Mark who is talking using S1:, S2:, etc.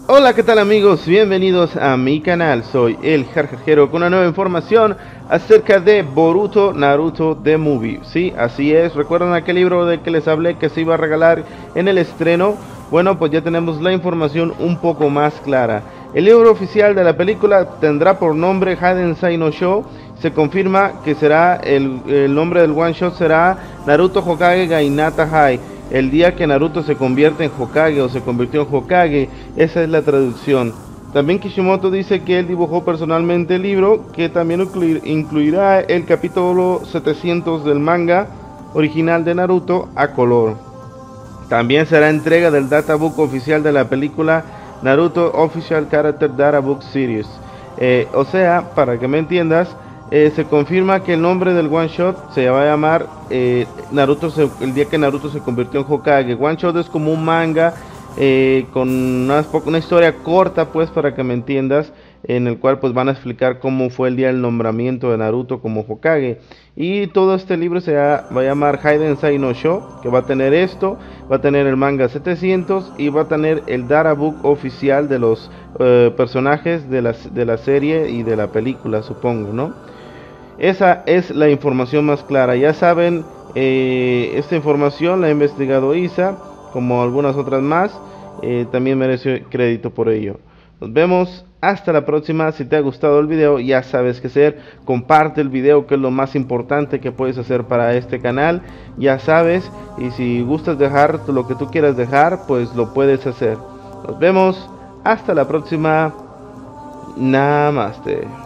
S1: Hola, ¿qué tal amigos? Bienvenidos a mi canal, soy el Jarjajero con una nueva información acerca de Boruto Naruto The Movie. Sí, así es, ¿recuerdan aquel libro del que les hablé que se iba a regalar en el estreno? Bueno, pues ya tenemos la información un poco más clara. El libro oficial de la película tendrá por nombre Hadensai no Sho. Se confirma que será el nombre del one shot será Naruto Hokage ga Hinata Hai. El día que Naruto se convierte en Hokage o se convirtió en Hokage, esa es la traducción. También Kishimoto dice que él dibujó personalmente el libro, que también incluirá el capítulo 700 del manga original de Naruto a color. También será entrega del databook oficial de la película Naruto Official Character Databook Series. O sea, para que me entiendas, se confirma que el nombre del one shot se va a llamar el día que Naruto se convirtió en Hokage. One shot es como un manga con una historia corta, pues, para que me entiendas, en el cual pues van a explicar cómo fue el día del nombramiento de Naruto como Hokage. Y todo este libro va a llamar Hadensai no Sho, que va a tener esto, va a tener el manga 700 y va a tener el databook oficial de los personajes de la serie y de la película, supongo, ¿no? Esa es la información más clara. Ya saben, esta información la ha investigado Isa, como algunas otras más. También merece crédito por ello. Nos vemos hasta la próxima. Si te ha gustado el video, ya sabes qué hacer. Comparte el video, que es lo más importante que puedes hacer para este canal. Ya sabes. Y si gustas dejar lo que tú quieras dejar, pues lo puedes hacer. Nos vemos hasta la próxima. Namaste.